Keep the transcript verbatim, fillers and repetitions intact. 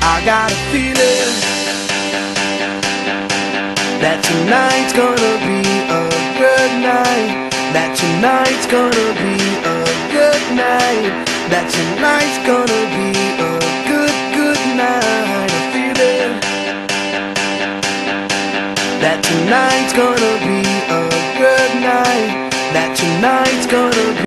I got a feeling that tonight's gonna be a good night. That tonight's gonna be a good night. That tonight's gonna be a good, good night. A feeling that tonight's gonna be a good night. That tonight's gonna be